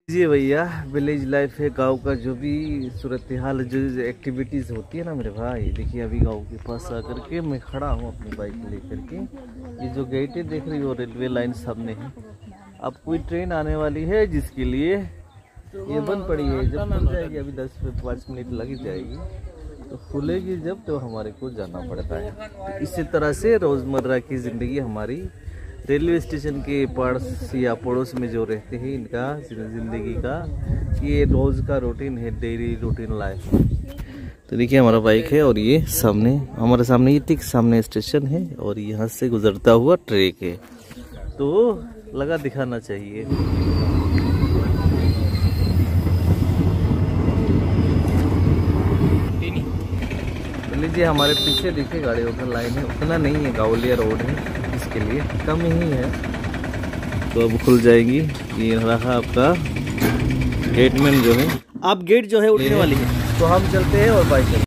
जी भैया, village life है, गांव का जो भी सूरत हाल, जो एक्टिविटीज़ होती है ना मेरे भाई। देखिए अभी गांव के पास आकर के मैं खड़ा हूँ अपनी बाइक लेकर के। ये जो गेट है देख रही हो, रेलवे लाइन सामने है। अब कोई ट्रेन आने वाली है जिसके लिए ये बंद पड़ी है। जब खुल जाएगी, अभी 10-5 मिनट लग जाएगी, तो खुलेगी जब तो हमारे को जाना पड़ता है। तो इसी तरह से रोज़मर्रा की ज़िंदगी हमारी रेलवे स्टेशन के पास या पड़ोस में जो रहते हैं, इनका ज़िंदगी का ये रोज़ का रूटीन है, डेली रूटीन लाइफ। तो देखिए हमारा बाइक है और ये सामने, हमारे सामने, ये ठीक सामने स्टेशन है और यहाँ से गुजरता हुआ ट्रैक है, तो लगा दिखाना चाहिए। लीजिए हमारे पीछे देखिए गाड़ियों का लाइन है, उतना नहीं है, गावलिया रोड है, इसके लिए कम ही है। तो अब खुल जाएगी। ये रहा आपका गेटमैन जो है, अब गेट जो है उठने वाली है, तो हम चलते हैं और बाइक